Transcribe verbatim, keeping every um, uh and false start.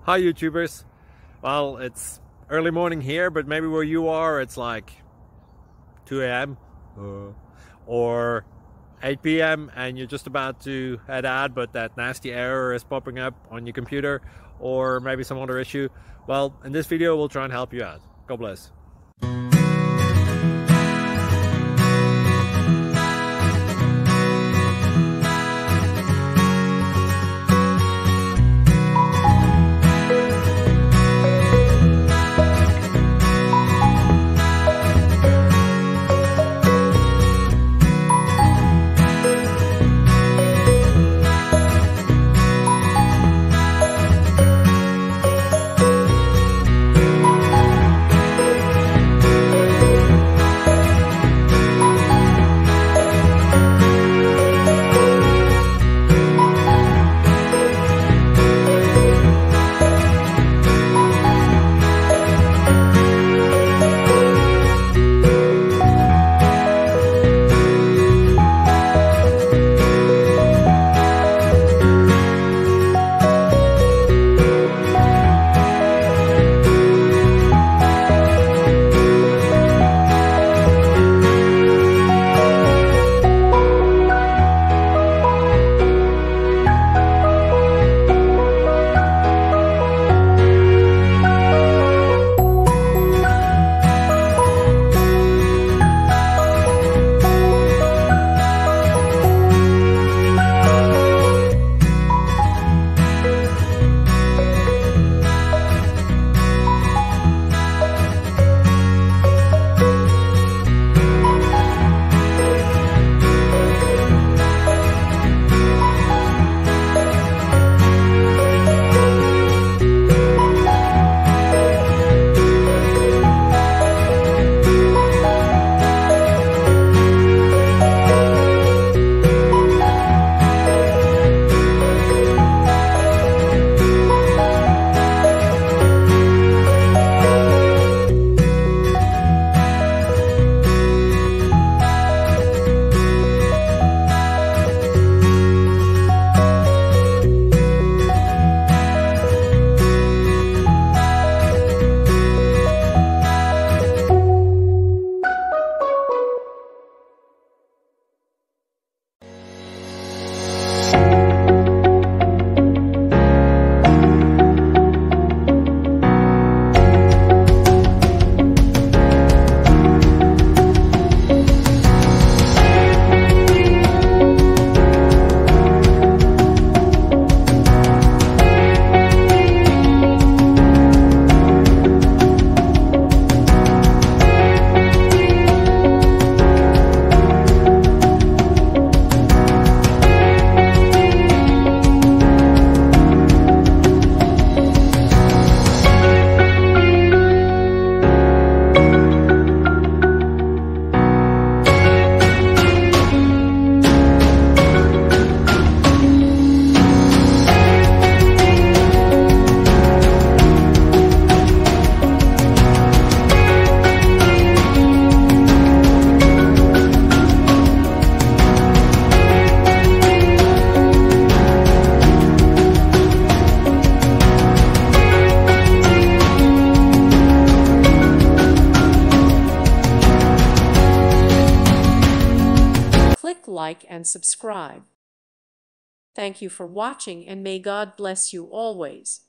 Hi YouTubers. Well, it's early morning here, but maybe where you are it's like two A M uh, or eight P M and you're just about to head out, but that nasty error is popping up on your computer, or maybe some other issue. Well, in this video we'll try and help you out. God bless. Like and subscribe. Thank you for watching, and may God bless you always.